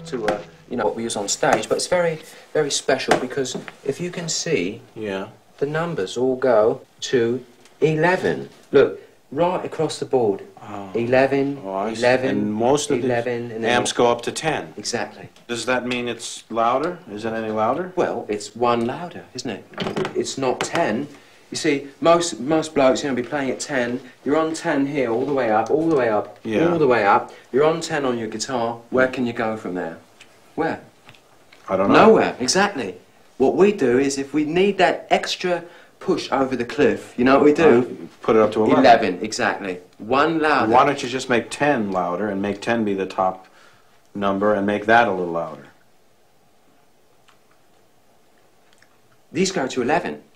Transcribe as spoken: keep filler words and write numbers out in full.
to uh, you know, what we use on stage, but it's very, very special because if you can see, yeah, the numbers all go to eleven. Look, right across the board. Oh. eleven, Oh, I see. eleven, and most of eleven, the and then amps go up to ten. Exactly. Does that mean it's louder? Is it any louder? Well, it's one louder, isn't it? It's not ten. You see, most most blokes are going to be playing at ten. You're on ten here, all the way up, all the way up, Yeah. all the way up. You're on ten on your guitar. Where can you go from there? Where? I don't know. Nowhere, exactly. What we do is if we need that extra push over the cliff, you know what we do? Uh, put it up to eleven. eleven, exactly. One louder. Why don't you just make ten louder and make ten be the top number and make that a little louder? These go to eleven.